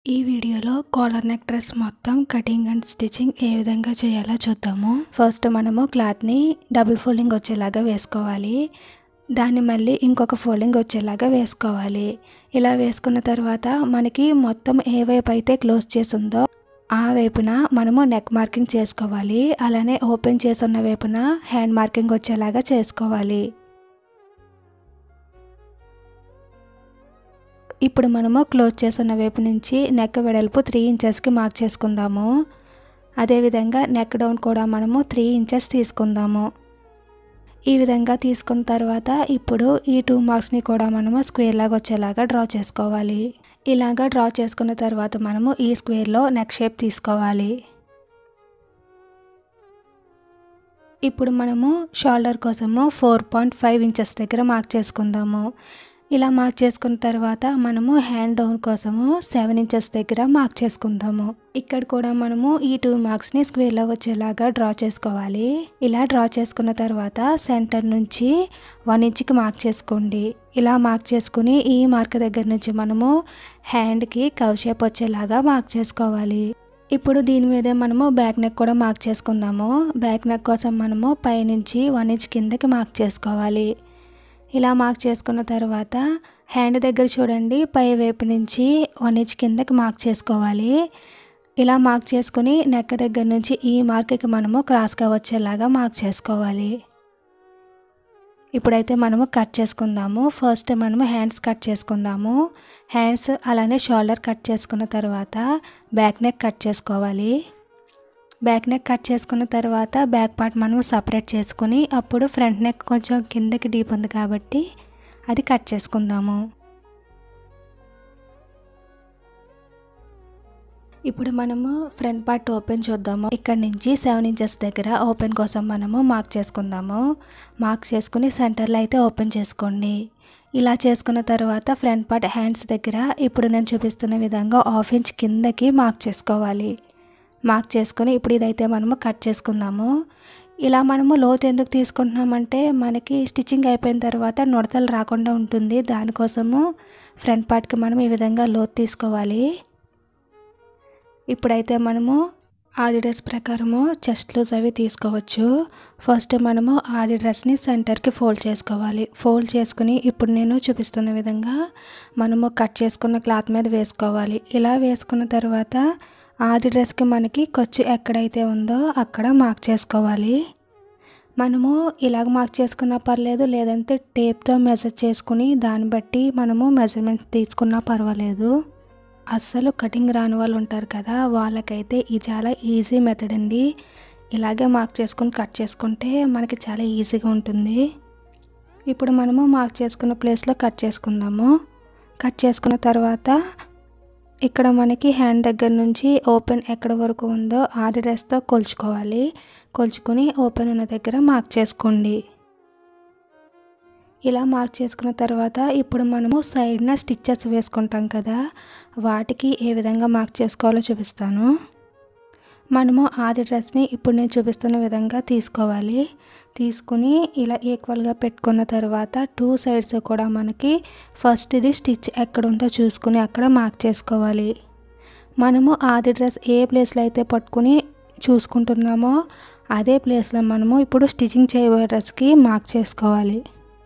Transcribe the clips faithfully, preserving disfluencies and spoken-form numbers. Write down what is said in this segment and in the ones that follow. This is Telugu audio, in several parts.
ఈ వీడియోలో కాలర్ నెక్ డ్రెస్ మొత్తం కటింగ్ అండ్ స్టిచ్చింగ్ ఏ విధంగా చేయాలో చూద్దాము. ఫస్ట్ మనము క్లాత్ని డబుల్ ఫోల్డింగ్ వచ్చేలాగా వేసుకోవాలి. దాన్ని మళ్ళీ ఇంకొక ఫోల్డింగ్ వచ్చేలాగా వేసుకోవాలి. ఇలా వేసుకున్న తర్వాత మనకి మొత్తం ఏ వైపు అయితే క్లోజ్ చేసి ఉందో ఆ వైపున మనము నెక్ మార్కింగ్ చేసుకోవాలి. అలానే ఓపెన్ చేసి ఉన్న వైపున హ్యాండ్ మార్కింగ్ వచ్చేలాగా చేసుకోవాలి. ఇప్పుడు మనము క్లోజ్ చేసిన వైపు నుంచి నెక్ వెడల్పు త్రీ ఇంచెస్కి మార్క్ చేసుకుందాము. అదేవిధంగా నెక్ డౌన్ కూడా మనము త్రీ ఇంచెస్ తీసుకుందాము. ఈ విధంగా తీసుకున్న తర్వాత ఇప్పుడు ఈ టూ మార్క్స్ని కూడా మనము స్క్వేర్ లాగా వచ్చేలాగా డ్రా చేసుకోవాలి. ఇలాగా డ్రా చేసుకున్న తర్వాత మనము ఈ స్క్వేర్లో నెక్ షేప్ తీసుకోవాలి. ఇప్పుడు మనము షోల్డర్ కోసము ఫోర్ పాయింట్ ఫైవ్ ఇంచెస్ దగ్గర మార్క్ చేసుకుందాము. ఇలా మార్క్ చేసుకున్న తర్వాత మనము హ్యాండ్ డౌన్ కోసము సెవెన్ ఇంచెస్ దగ్గర మార్క్ చేసుకుందాము. ఇక్కడ కూడా మనము ఈ టూ మార్క్స్ని స్క్వేర్లో వచ్చేలాగా డ్రా చేసుకోవాలి. ఇలా డ్రా చేసుకున్న తర్వాత సెంటర్ నుంచి వన్ ఇంచ్కి మార్క్ చేసుకోండి. ఇలా మార్క్ చేసుకుని ఈ మార్క్ దగ్గర నుంచి మనము హ్యాండ్కి కవ్ షేప్ వచ్చేలాగా మార్క్ చేసుకోవాలి. ఇప్పుడు దీని మీదే మనము బ్యాక్ నెక్ కూడా మార్క్ చేసుకుందాము. బ్యాక్ నెక్ కోసం మనము పైనుంచి వన్ ఇంచ్ కిందకి మార్క్ చేసుకోవాలి. ఇలా మార్క్ చేసుకున్న తర్వాత హ్యాండ్ దగ్గర చూడండి, పై వైపు నుంచి వన్ ఇంచ్ కిందకి మార్క్ చేసుకోవాలి. ఇలా మార్క్ చేసుకుని నెక్ దగ్గర నుంచి ఈ మార్క్కి మనము క్రాస్గా వచ్చేలాగా మార్క్ చేసుకోవాలి. ఇప్పుడైతే మనము కట్ చేసుకుందాము. ఫస్ట్ మనము హ్యాండ్స్ కట్ చేసుకుందాము. హ్యాండ్స్ అలానే షోల్డర్ కట్ చేసుకున్న తర్వాత బ్యాక్ నెక్ కట్ చేసుకోవాలి. బ్యాక్ నెక్ కట్ చేసుకున్న తర్వాత బ్యాక్ పార్ట్ మనం సపరేట్ చేసుకుని అప్పుడు ఫ్రంట్ నెక్ కొంచెం కిందకి డీప్ ఉంది కాబట్టి అది కట్ చేసుకుందాము. ఇప్పుడు మనము ఫ్రంట్ పార్ట్ ఓపెన్ చూద్దాము. ఇక్కడ నుంచి సెవెన్ ఇంచెస్ దగ్గర ఓపెన్ కోసం మనము మార్క్ చేసుకుందాము. మార్క్ చేసుకుని సెంటర్లో అయితే ఓపెన్ చేసుకోండి. ఇలా చేసుకున్న తర్వాత ఫ్రంట్ పార్ట్ హ్యాండ్స్ దగ్గర ఇప్పుడు నేను చూపిస్తున్న విధంగా హాఫ్ ఇంచ్ కిందకి మార్క్ చేసుకోవాలి. మార్క్ చేసుకొని ఇప్పుడు ఇదైతే మనము కట్ చేసుకుందాము. ఇలా మనము లోతు ఎందుకు తీసుకుంటున్నామంటే మనకి స్టిచ్చింగ్ అయిపోయిన తర్వాత నుడతలు రాకుండా ఉంటుంది. దానికోసము ఫ్రంట్ పార్ట్కి మనం ఈ విధంగా లోతు తీసుకోవాలి. ఇప్పుడైతే మనము ఆది డ్రెస్ ప్రకారము చెస్ట్ లూజ్ అవి తీసుకోవచ్చు. ఫస్ట్ మనము ఆది డ్రెస్ని సెంటర్కి ఫోల్డ్ చేసుకోవాలి. ఫోల్డ్ చేసుకుని ఇప్పుడు నేను చూపిస్తున్న విధంగా మనము కట్ చేసుకున్న క్లాత్ మీద వేసుకోవాలి. ఇలా వేసుకున్న తర్వాత ఆది డ్రెస్కి మనకి ఖర్చు ఎక్కడైతే ఉందో అక్కడ మార్క్ చేసుకోవాలి. మనము ఇలాగ మార్క్ చేసుకున్నా పర్లేదు, లేదంటే టేప్తో మెజర్ చేసుకుని దాన్ని బట్టి మనము మెజర్మెంట్స్ తీసుకున్నా పర్వాలేదు. అస్సలు కటింగ్ రాని వాళ్ళు ఉంటారు కదా, వాళ్ళకైతే ఇది చాలా ఈజీ మెథడ్ అండి. ఇలాగే మార్క్ చేసుకుని కట్ చేసుకుంటే మనకి చాలా ఈజీగా ఉంటుంది. ఇప్పుడు మనము మార్క్ చేసుకున్న ప్లేస్లో కట్ చేసుకుందాము. కట్ చేసుకున్న తర్వాత ఇక్కడ మనకి హ్యాండ్ దగ్గర నుంచి ఓపెన్ ఎక్కడ వరకు ఉందో ఆది డ్రెస్తో కొలుచుకోవాలి. కొలుచుకొని ఓపెన్ ఉన్న దగ్గర మార్క్ చేసుకోండి. ఇలా మార్క్ చేసుకున్న తర్వాత ఇప్పుడు మనము సైడ్న స్టిచ్చెస్ వేసుకుంటాం కదా, వాటికి ఏ విధంగా మార్క్ చేసుకోవాలో చూపిస్తాను. మనము ఆది డ్రెస్ని ఇప్పుడు నేను చూపిస్తున్న విధంగా తీసుకోవాలి. తీసుకుని ఇలా ఈక్వల్గా పెట్టుకున్న తర్వాత టూ సైడ్స్ కూడా మనకి ఫస్ట్ ఇది స్టిచ్ ఎక్కడ ఉందో చూసుకుని అక్కడ మార్క్ చేసుకోవాలి. మనము ఆది డ్రెస్ ఏ ప్లేస్లో అయితే పట్టుకుని చూసుకుంటున్నామో అదే ప్లేస్లో మనము ఇప్పుడు స్టిచ్చింగ్ చేయబోయే డ్రెస్కి మార్క్ చేసుకోవాలి.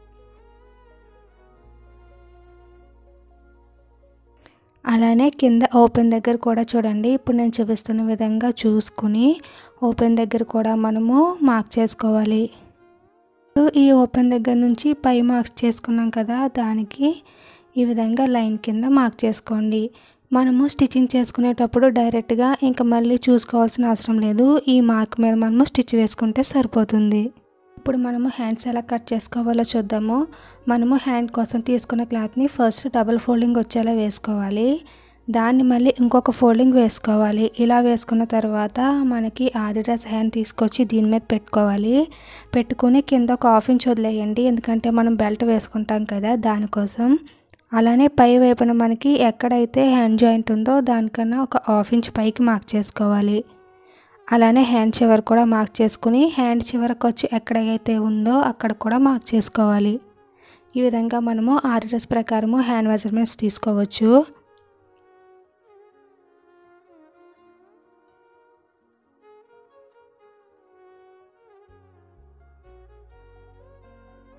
అలానే కింద ఓపెన్ దగ్గర కూడా చూడండి, ఇప్పుడు నేను చూపిస్తున్న విధంగా చూసుకుని ఓపెన్ దగ్గర కూడా మనము మార్క్ చేసుకోవాలి. ఈ ఓపెన్ దగ్గర నుంచి పై మార్క్స్ చేసుకున్నాం కదా, దానికి ఈ విధంగా లైన్ కింద మార్క్ చేసుకోండి. మనము స్టిచ్చింగ్ చేసుకునేటప్పుడు డైరెక్ట్గా ఇంకా మళ్ళీ చూసుకోవాల్సిన అవసరం లేదు. ఈ మార్క్ మీద మనము స్టిచ్ వేసుకుంటే సరిపోతుంది. ఇప్పుడు మనము హ్యాండ్స్ ఎలా కట్ చేసుకోవాలో చూద్దాము. మనము హ్యాండ్ కోసం తీసుకున్న క్లాత్ని ఫస్ట్ డబుల్ ఫోల్డింగ్ వచ్చేలా వేసుకోవాలి. దాన్ని మళ్ళీ ఇంకొక ఫోల్డింగ్ వేసుకోవాలి. ఇలా వేసుకున్న తర్వాత మనకి ఆది డ్రెస్ హ్యాండ్ తీసుకొచ్చి దీని మీద పెట్టుకోవాలి. పెట్టుకుని కింద ఒక హాఫ్ ఇంచ్ వదిలేయండి, ఎందుకంటే మనం బెల్ట్ వేసుకుంటాం కదా దానికోసం. అలానే పై వైపున మనకి ఎక్కడైతే హ్యాండ్ జాయింట్ ఉందో దానికన్నా ఒక హాఫ్ ఇంచ్ పైకి మార్క్ చేసుకోవాలి. అలానే హ్యాండ్ చివర కూడా మార్క్ చేసుకుని హ్యాండ్ చివరకు వచ్చి ఎక్కడైతే ఉందో అక్కడ కూడా మార్క్ చేసుకోవాలి. ఈ విధంగా మనము ఆది డ్రెస్ ప్రకారము హ్యాండ్ మెజర్మెంట్స్ తీసుకోవచ్చు.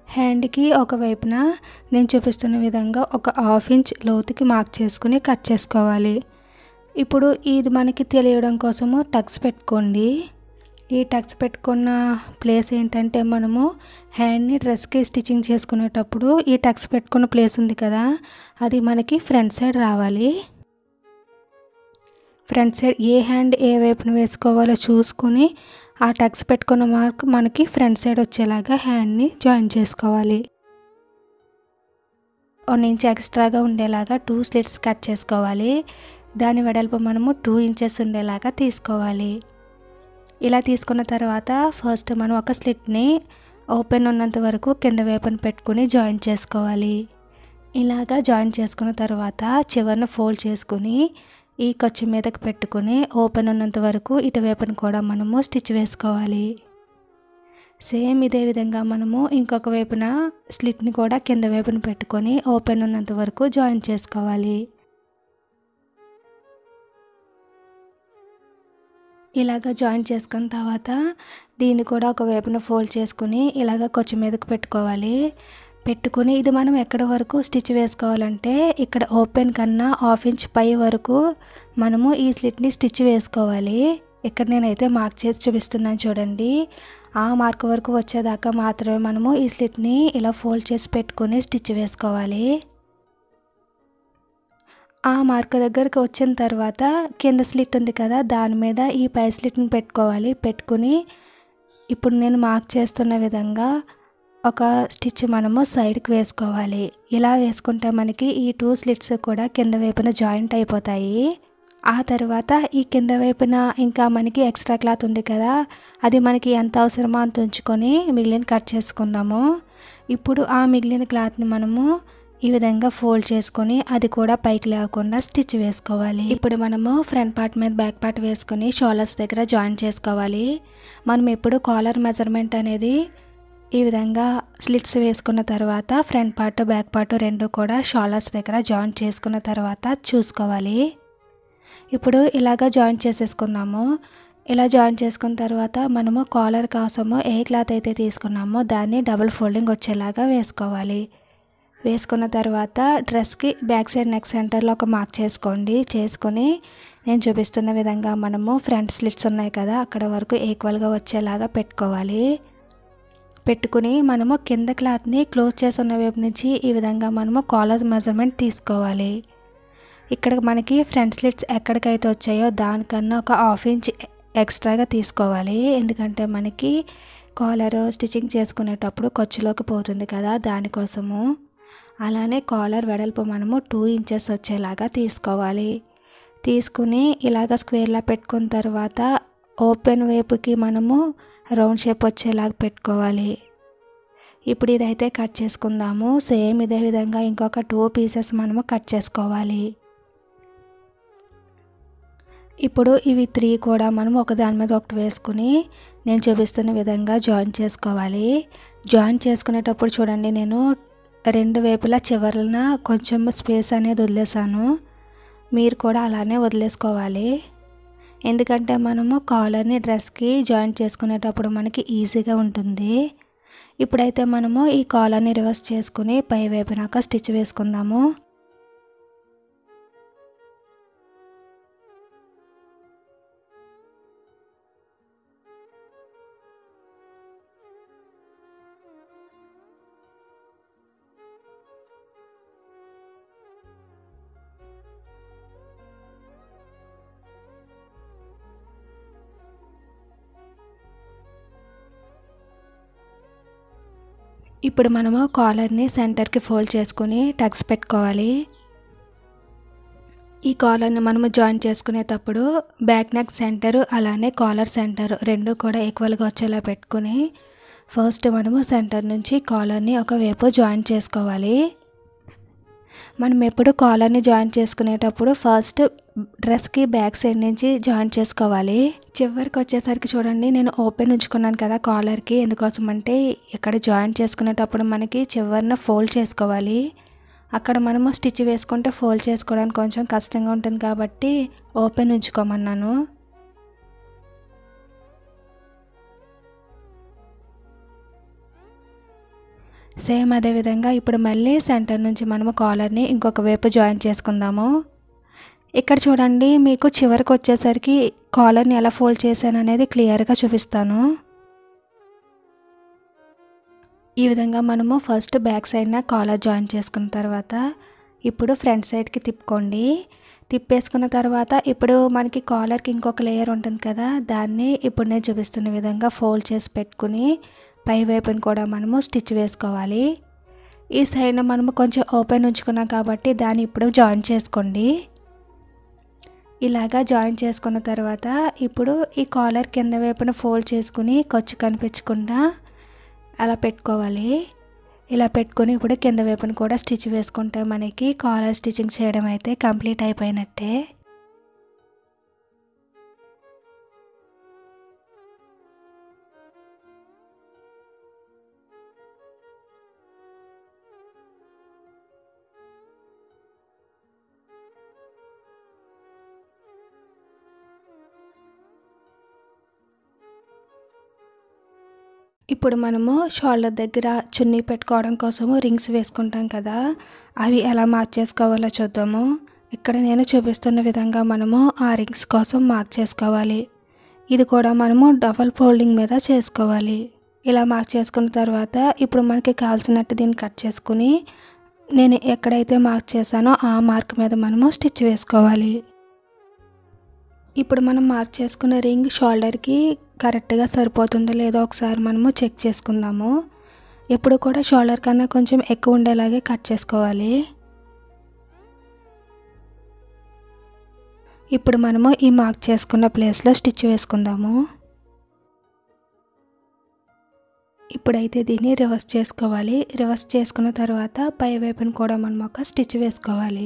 హ్యాండ్కి ఒకవైపున నేను చూపిస్తున్న విధంగా ఒక హాఫ్ ఇంచ్ లోతుకి మార్క్ చేసుకుని కట్ చేసుకోవాలి. ఇప్పుడు ఇది మనకి తెలియడం కోసము టక్స్ పెట్టుకోండి. ఈ టక్స్ పెట్టుకున్న ప్లేస్ ఏంటంటే మనము హ్యాండ్ని డ్రెస్కి స్టిచ్చింగ్ చేసుకునేటప్పుడు ఈ టక్స్ పెట్టుకున్న ప్లేస్ ఉంది కదా, అది మనకి ఫ్రంట్ సైడ్ రావాలి. ఫ్రంట్ సైడ్ ఏ హ్యాండ్ ఏ వైపున వేసుకోవాలో చూసుకుని ఆ టక్స్ పెట్టుకున్న మార్క్ మనకి ఫ్రంట్ సైడ్ వచ్చేలాగా హ్యాండ్ని జాయిన్ చేసుకోవాలి. వన్ ఇంచ్ ఎక్స్ట్రాగా ఉండేలాగా టూ స్లిట్స్ కట్ చేసుకోవాలి. దాని వెడల్పు మనము టూ ఇంచెస్ ఉండేలాగా తీసుకోవాలి. ఇలా తీసుకున్న తర్వాత ఫస్ట్ మనం ఒక స్లిట్ని ఓపెన్ ఉన్నంత వరకు కింద వైపున పెట్టుకుని జాయిన్ చేసుకోవాలి. ఇలాగా జాయిన్ చేసుకున్న తర్వాత చివరిని ఫోల్డ్ చేసుకుని ఈ ఖర్చు మీదకి పెట్టుకుని ఓపెన్ ఉన్నంత వరకు ఇటువైపున కూడా మనము స్టిచ్ వేసుకోవాలి. సేమ్ ఇదే విధంగా మనము ఇంకొక వైపున స్లిట్ని కూడా కింద వైపున పెట్టుకొని ఓపెన్ ఉన్నంత వరకు జాయిన్ చేసుకోవాలి. ఇలాగ జాయిన్ చేసుకున్న తర్వాత దీన్ని కూడా ఒక వైపున ఫోల్డ్ చేసుకుని ఇలాగ ఖర్చు మీదకి పెట్టుకోవాలి. పెట్టుకుని ఇది మనం ఎక్కడి వరకు స్టిచ్ వేసుకోవాలంటే ఇక్కడ ఓపెన్ కన్నా హాఫ్ ఇంచ్ పై వరకు మనము ఈ స్లిట్ని స్టిచ్ వేసుకోవాలి. ఇక్కడ నేనైతే మార్క్ చేసి చూపిస్తున్నాను చూడండి. ఆ మార్క్ వరకు వచ్చేదాకా మాత్రమే మనము ఈ స్లిట్ని ఇలా ఫోల్డ్ చేసి పెట్టుకుని స్టిచ్ వేసుకోవాలి. ఆ మార్క్ దగ్గరికి వచ్చిన తర్వాత కింద స్లిట్ ఉంది కదా, దాని మీద ఈ పై స్లిట్ని పెట్టుకోవాలి. పెట్టుకుని ఇప్పుడు నేను మార్క్ చేస్తున్న విధంగా ఒక స్టిచ్ మనము సైడ్కి వేసుకోవాలి. ఇలా వేసుకుంటే మనకి ఈ టూ స్లిట్స్ కూడా కింద వైపున జాయింట్ అయిపోతాయి. ఆ తర్వాత ఈ కింద వైపున ఇంకా మనకి ఎక్స్ట్రా క్లాత్ ఉంది కదా, అది మనకి ఎంత అవసరమో అంత ఉంచుకొని మిగిలిన కట్ చేసుకుందాము. ఇప్పుడు ఆ మిగిలిన క్లాత్ని మనము ఈ విధంగా ఫోల్డ్ చేసుకొని అది కూడా పైకి లేకుండా స్టిచ్ వేసుకోవాలి. ఇప్పుడు మనము ఫ్రంట్ పార్ట్ మీద బ్యాక్ పార్ట్ వేసుకొని షోల్డర్స్ దగ్గర జాయిన్ చేసుకోవాలి. మనం ఎప్పుడు కాలర్ మెజర్మెంట్ అనేది ఈ విధంగా స్లిట్స్ వేసుకున్న తర్వాత ఫ్రంట్ పార్ట్ బ్యాక్ పార్ట్ రెండు కూడా షోల్డర్స్ దగ్గర జాయిన్ చేసుకున్న తర్వాత చూసుకోవాలి. ఇప్పుడు ఇలాగ జాయిన్ చేసేసుకుందాము. ఇలా జాయిన్ చేసుకున్న తర్వాత మనము కాలర్ కోసము ఏ క్లాత్ అయితే తీసుకున్నామో దాన్ని డబుల్ ఫోల్డింగ్ వచ్చేలాగా వేసుకోవాలి. వేసుకున్న తర్వాత డ్రెస్కి బ్యాక్ సైడ్ నెక్ సెంటర్లో ఒక మార్క్ చేసుకోండి. చేసుకొని నేను చూపిస్తున్న విధంగా మనము ఫ్రంట్ స్లిట్స్ ఉన్నాయి కదా, అక్కడ వరకు ఈక్వల్గా వచ్చేలాగా పెట్టుకోవాలి. పెట్టుకుని మనము కింద క్లాత్ని క్లోజ్ చేసున్న వైపు నుంచి ఈ విధంగా మనము కాలర్ మెజర్మెంట్ తీసుకోవాలి. ఇక్కడ మనకి ఫ్రంట్ స్లిట్స్ ఎక్కడికైతే వచ్చాయో దానికన్నా ఒక హాఫ్ ఇంచ్ ఎక్స్ట్రాగా తీసుకోవాలి. ఎందుకంటే మనకి కాలర్ స్టిచ్చింగ్ చేసుకునేటప్పుడు ఖర్చులోకి పోతుంది కదా, దానికోసము. అలానే కాలర్ వెడల్పు మనము టూ ఇంచెస్ వచ్చేలాగా తీసుకోవాలి. తీసుకుని ఇలాగ స్క్వేర్లా పెట్టుకున్న తర్వాత ఓపెన్ వైపుకి మనము రౌండ్ షేప్ వచ్చేలాగా పెట్టుకోవాలి. ఇప్పుడు ఇదైతే కట్ చేసుకుందాము. సేమ్ ఇదే విధంగా ఇంకొక టూ పీసెస్ మనము కట్ చేసుకోవాలి. ఇప్పుడు ఇవి త్రీ కూడా మనం ఒకదాని మీద ఒకటి వేసుకుని నేను చూపిస్తున్న విధంగా జాయిన్ చేసుకోవాలి. జాయిన్ చేసుకునేటప్పుడు చూడండి, నేను రెండు వైపులా చివరన కొంచెం స్పేస్ అనేది వదిలేసాను. మీరు కూడా అలానే వదిలేసుకోవాలి. ఎందుకంటే మనము కాలర్ని డ్రెస్కి జాయిన్ చేసుకునేటప్పుడు మనకి ఈజీగా ఉంటుంది. ఇప్పుడైతే మనము ఈ కాలర్ని రివర్స్ చేసుకుని పై వైపునాక స్టిచ్ వేసుకుందాము. ఇప్పుడు మనము కాలర్ని సెంటర్కి ఫోల్డ్ చేసుకుని టక్స్ పెట్టుకోవాలి. ఈ కాలర్ని మనము జాయిన్ చేసుకునేటప్పుడు బ్యాక్ నెక్ సెంటర్ అలానే కాలర్ సెంటర్ రెండు కూడా ఈక్వల్గా వచ్చేలా పెట్టుకుని ఫస్ట్ మనము సెంటర్ నుంచి కాలర్ని ఒకవైపు జాయిన్ చేసుకోవాలి. మనం ఎప్పుడు కాలర్ని జాయిన్ చేసుకునేటప్పుడు ఫస్ట్ డ్రెస్కి బ్యాక్ సైడ్ నుంచి జాయిన్ చేసుకోవాలి. చివరికి వచ్చేసరికి చూడండి, నేను ఓపెన్ ఉంచుకున్నాను కదా కాలర్కి. ఎందుకోసం అంటే ఇక్కడ జాయిన్ చేసుకునేటప్పుడు మనకి చివరిన ఫోల్డ్ చేసుకోవాలి. అక్కడ మనము స్టిచ్ వేసుకుంటే ఫోల్డ్ చేసుకోవడానికి కొంచెం కష్టంగా ఉంటుంది కాబట్టి ఓపెన్ ఉంచుకోమన్నాను. సేమ్ అదే విధంగా ఇప్పుడు మళ్ళీ సెంటర్ నుంచి మనము కాలర్ని ఇంకొక వైపు జాయిన్ చేసుకుందాము. ఇక్కడ చూడండి, మీకు చివరికి వచ్చేసరికి కాలర్ని ఎలా ఫోల్డ్ చేశాను అనేది క్లియర్గా చూపిస్తాను. ఈ విధంగా మనము ఫస్ట్ బ్యాక్ సైడ్న కాలర్ జాయిన్ చేసుకున్న తర్వాత ఇప్పుడు ఫ్రంట్ సైడ్కి తిప్పుకోండి. తిప్పేసుకున్న తర్వాత ఇప్పుడు మనకి కాలర్కి ఇంకొక లేయర్ ఉంటుంది కదా, దాన్ని ఇప్పుడు నేను చూపిస్తున్న విధంగా ఫోల్డ్ చేసి పెట్టుకుని పై వైపుని కూడా మనము స్టిచ్ వేసుకోవాలి. ఈ సైడ్న మనము కొంచెం ఓపెన్ ఉంచుకున్నాం కాబట్టి దాన్ని ఇప్పుడు జాయిన్ చేసుకోండి. ఇలాగా జాయిన్ చేసుకున్న తర్వాత ఇప్పుడు ఈ కాలర్ కింద వైపున ఫోల్డ్ చేసుకుని ఖర్చు కనిపించకుండా అలా పెట్టుకోవాలి. ఇలా పెట్టుకొని ఇప్పుడు కింద వైపున కూడా స్టిచ్ వేసుకుంటే మనకి కాలర్ స్టిచ్చింగ్ చేయడం అయితే కంప్లీట్ అయిపోయినట్టే. ఇప్పుడు మనము షోల్డర్ దగ్గర చున్నీ పెట్టుకోవడం కోసము రింగ్స్ వేసుకుంటాం కదా, అవి ఎలా మార్క్ చేసుకోవాలో చూద్దాము. ఇక్కడ నేను చూపిస్తున్న విధంగా మనము ఆ రింగ్స్ కోసం మార్క్ చేసుకోవాలి. ఇది కూడా మనము డబల్ ఫోల్డింగ్ మీద చేసుకోవాలి. ఇలా మార్క్ చేసుకున్న తర్వాత ఇప్పుడు మనకి కావాల్సినట్టు దీన్ని కట్ చేసుకుని నేను ఎక్కడైతే మార్క్ చేశానో ఆ మార్క్ మీద మనము స్టిచ్ వేసుకోవాలి. ఇప్పుడు మనం మార్క్ చేసుకున్న రింగ్ షోల్డర్కి కరెక్ట్గా సరిపోతుందో లేదో ఒకసారి మనము చెక్ చేసుకుందాము. ఎప్పుడు కూడా షోల్డర్ కన్నా కొంచెం ఎక్కువ ఉండేలాగే కట్ చేసుకోవాలి. ఇప్పుడు మనము ఈ మార్క్ చేసుకున్న ప్లేస్లో స్టిచ్ వేసుకుందాము. ఇప్పుడైతే దీన్ని రివర్స్ చేసుకోవాలి. రివర్స్ చేసుకున్న తర్వాత పై వైపున కూడా మనం ఒక స్టిచ్ వేసుకోవాలి.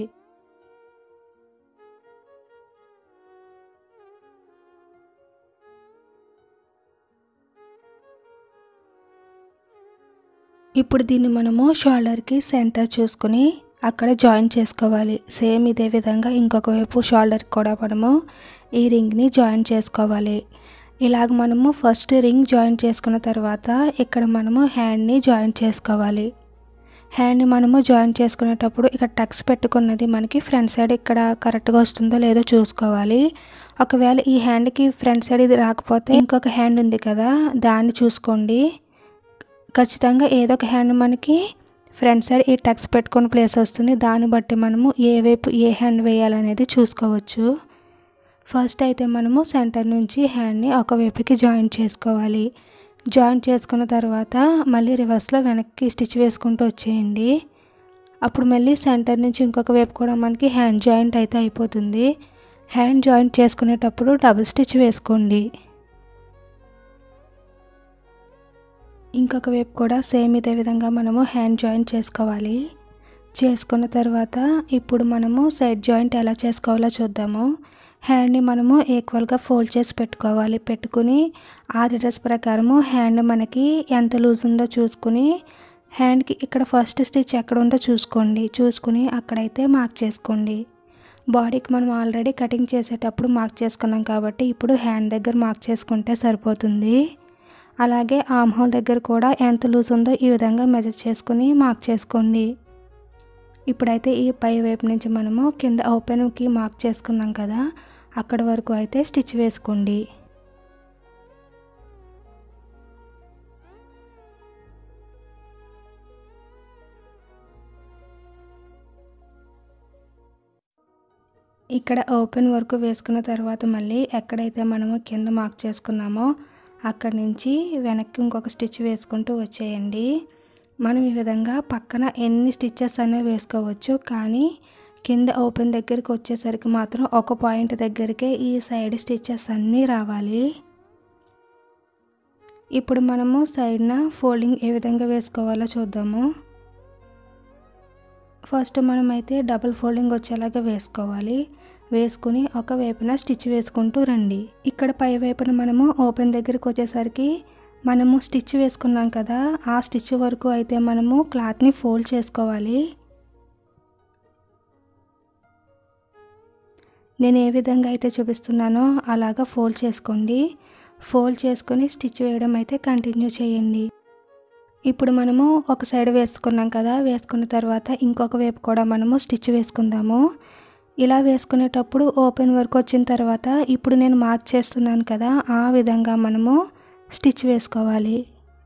ఇప్పుడు దీన్ని మనము షోల్డర్కి సెంటర్ చూసుకుని అక్కడ జాయిన్ చేసుకోవాలి. సేమ్ ఇదే విధంగా ఇంకొక వైపు షోల్డర్కి కూడా మనము ఈ రింగ్ని జాయిన్ చేసుకోవాలి. ఇలాగ మనము ఫస్ట్ రింగ్ జాయిన్ చేసుకున్న తర్వాత ఇక్కడ మనము హ్యాండ్ని జాయిన్ చేసుకోవాలి. హ్యాండ్ని మనము జాయిన్ చేసుకునేటప్పుడు ఇక్కడ టక్స్ పెట్టుకున్నది మనకి ఫ్రంట్ సైడ్ ఇక్కడ కరెక్ట్గా వస్తుందో లేదో చూసుకోవాలి. ఒకవేళ ఈ హ్యాండ్కి ఫ్రంట్ సైడ్ ఇది రాకపోతే ఇంకొక హ్యాండ్ ఉంది కదా, దాన్ని చూసుకోండి. ఖచ్చితంగా ఏదో ఒక హ్యాండ్ మనకి ఫ్రంట్ సైడ్ ఈ టక్స్ పెట్టుకున్న ప్లేస్ వస్తుంది. దాన్ని బట్టి మనము ఏ వైపు ఏ హ్యాండ్ వేయాలనేది చూసుకోవచ్చు. ఫస్ట్ అయితే మనము సెంటర్ నుంచి హ్యాండ్ని ఒకవైపుకి జాయిన్ చేసుకోవాలి. జాయిన్ చేసుకున్న తర్వాత మళ్ళీ రివర్స్లో వెనక్కి స్టిచ్ వేసుకుంటూ వచ్చేయండి. అప్పుడు మళ్ళీ సెంటర్ నుంచి ఇంకొక వైపు కూడా మనకి హ్యాండ్ జాయింట్ అయితే అయిపోతుంది. హ్యాండ్ జాయింట్ చేసుకునేటప్పుడు డబుల్ స్టిచ్ వేసుకోండి. ఇంకొక వైపు కూడా సేమ్ ఇదే విధంగా మనము హ్యాండ్ జాయింట్ చేసుకోవాలి. చేసుకున్న తర్వాత ఇప్పుడు మనము సైడ్ జాయింట్ ఎలా చేసుకోవాలో చూద్దాము. హ్యాండ్ని మనము ఈక్వల్గా ఫోల్డ్ చేసి పెట్టుకోవాలి. పెట్టుకుని ఆ డ్రెస్ ప్రకారము హ్యాండ్ మనకి ఎంత లూజ్ ఉందో చూసుకుని హ్యాండ్కి ఇక్కడ ఫస్ట్ స్టిచ్ ఎక్కడ ఉందో చూసుకోండి. చూసుకుని అక్కడైతే మార్క్ చేసుకోండి. బాడీకి మనం ఆల్రెడీ కటింగ్ చేసేటప్పుడు మార్క్ చేసుకున్నాం కాబట్టి ఇప్పుడు హ్యాండ్ దగ్గర మార్క్ చేసుకుంటే సరిపోతుంది. అలాగే ఆర్మ్ హోల్ దగ్గర కూడా ఎంత లూజ్ ఉందో ఈ విధంగా మెజర్ చేసుకుని మార్క్ చేసుకోండి. ఇప్పుడైతే ఈ పై వైపు నుంచి మనము కింద ఓపెన్కి మార్క్ చేసుకున్నాం కదా, అక్కడ వరకు అయితే స్టిచ్ వేసుకోండి. ఇక్కడ ఓపెన్ వరకు వేసుకున్న తర్వాత మళ్ళీ ఎక్కడైతే మనము కింద మార్క్ చేసుకున్నామో అక్కడి నుంచి వెనక్కి ఇంకొక స్టిచ్ వేసుకుంటూ వచ్చేయండి. మనం ఈ విధంగా పక్కన ఎన్ని స్టిచ్చెస్ అనేవి వేసుకోవచ్చు, కానీ కింద ఓపెన్ దగ్గరికి వచ్చేసరికి మాత్రం ఒక పాయింట్ దగ్గరికే ఈ సైడ్ స్టిచ్చెస్ అన్నీ రావాలి. ఇప్పుడు మనము సైడ్న ఫోల్డింగ్ ఏ విధంగా వేసుకోవాలో చూద్దాము. ఫస్ట్ మనమైతే డబుల్ ఫోల్డింగ్ వచ్చేలాగా వేసుకోవాలి. వేసుకుని ఒక వైపున స్టిచ్ వేసుకుంటూ రండి. ఇక్కడ పై వైపున మనము ఓపెన్ దగ్గరికి వచ్చేసరికి మనము స్టిచ్ వేసుకున్నాం కదా, ఆ స్టిచ్ వరకు అయితే మనము క్లాత్ని ఫోల్డ్ చేసుకోవాలి. నేను ఏ విధంగా అయితే చూపిస్తున్నానో అలాగా ఫోల్డ్ చేసుకోండి. ఫోల్డ్ చేసుకొని స్టిచ్ వేయడం అయితే కంటిన్యూ చేయండి. ఇప్పుడు మనము ఒక సైడ్ వేసుకున్నాం కదా, వేసుకున్న తర్వాత ఇంకొక వైపు కూడా మనము స్టిచ్ వేసుకుందాము. ఇలా వేసుకునేటప్పుడు ఓపెన్ వరకు వచ్చిన తర్వాత ఇప్పుడు నేను మార్క్ చేస్తున్నాను కదా, ఆ విధంగా మనము స్టిచ్ వేసుకోవాలి.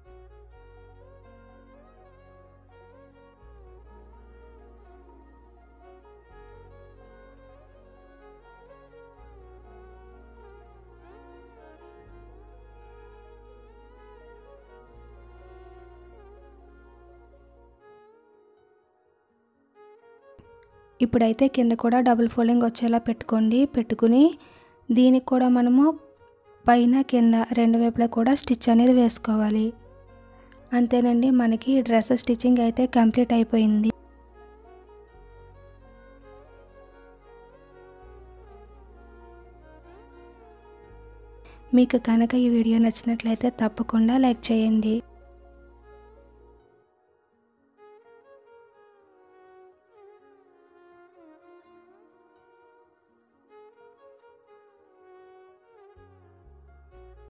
ఇప్పుడైతే కింద కూడా డబుల్ ఫోల్డింగ్ వచ్చేలా పెట్టుకోండి. పెట్టుకుని దీనికి కూడా మనము పైన కింద రెండు వైపులా కూడా స్టిచ్ అనేది వేసుకోవాలి. అంతేనండి, మనకి డ్రెస్ స్టిచ్చింగ్ అయితే కంప్లీట్ అయిపోయింది. మీకు కనుక ఈ వీడియో నచ్చినట్లయితే తప్పకుండా లైక్ చేయండి.